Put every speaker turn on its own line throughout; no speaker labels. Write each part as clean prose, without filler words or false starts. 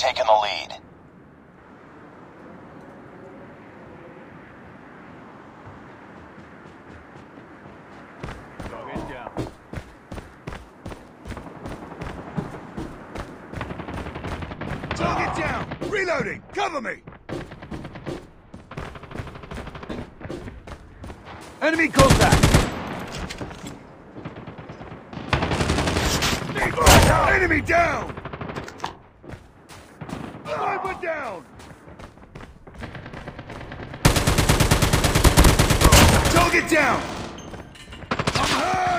taken the lead.
Target down! Reloading! Cover me! Enemy contact! Enemy down! Sniper down! Target down! I'm hurt!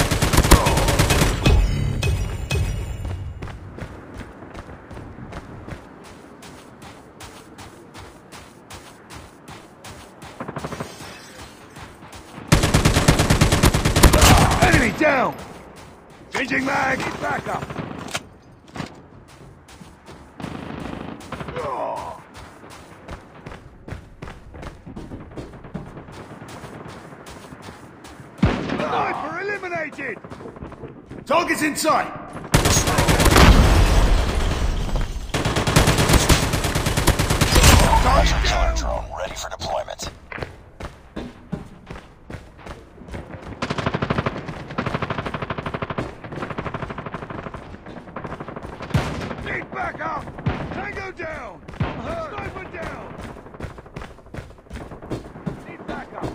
Enemy down! Changing mag! Need backup! Sniper eliminated! Target's in sight!
Roger, killer drone ready for deployment.
Need backup! Tango down! I'm hurt! Sniper down! Need backup!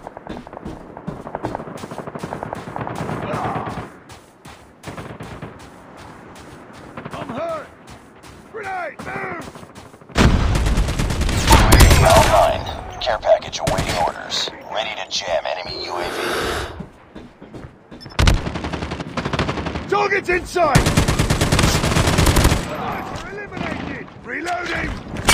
I'm hurt! Grenade! Move!
UAV online. Care package awaiting orders. Ready to jam enemy UAV.
Target's in sight! Sniper eliminated! Reloading!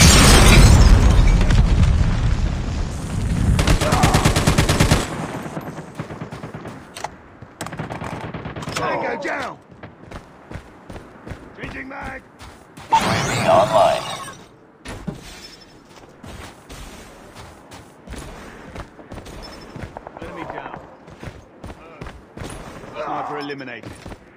Tango down! Changing mag!
UAV online.
Enemy down. Sniper eliminated.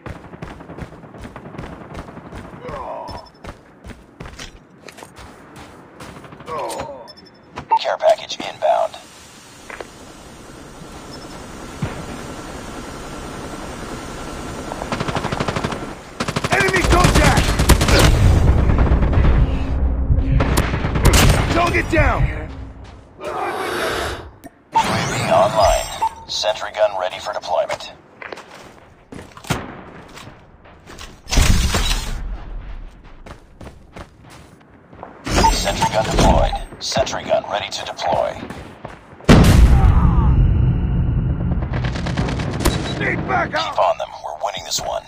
Care package inbound.
Enemy contact! Target down!
UAV online. Sentry gun ready for deployment. Sentry gun deployed. Sentry gun ready to deploy.
Need backup!
Keep on them. We're winning this one.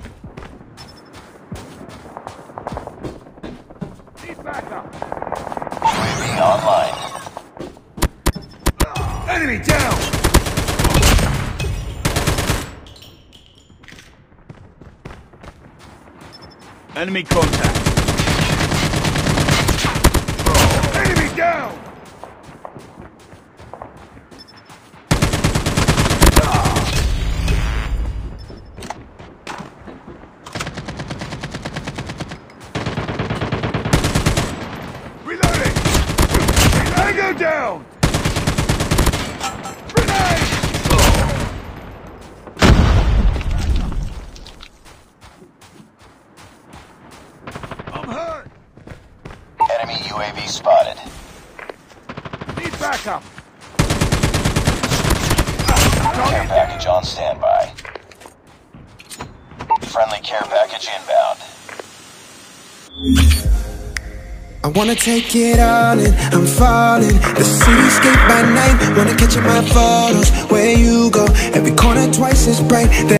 Need backup!
UAV online.
Enemy down! Enemy contact! Enemy down! Reloading! Tango down! Grenade! I'm hurt!
Enemy UAV spotted.
Need backup!
Care package on standby. Friendly care package inbound.
I wanna take it all in, I'm falling. The cityscape by night, wanna catch in my photos. Where you go, every corner twice as bright.